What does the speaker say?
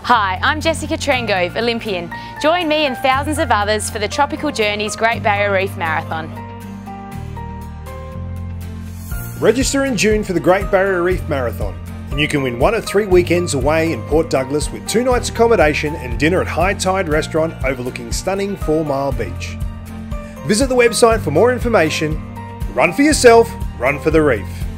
Hi, I'm Jessica Trengove, Olympian. Join me and thousands of others for the Tropical Journeys Great Barrier Reef Marathon. Register in June for the Great Barrier Reef Marathon, and you can win 1 of 3 weekends away in Port Douglas with 2 nights accommodation and dinner at High Tide Restaurant overlooking stunning 4 Mile Beach. Visit the website for more information. Run for yourself, run for the reef.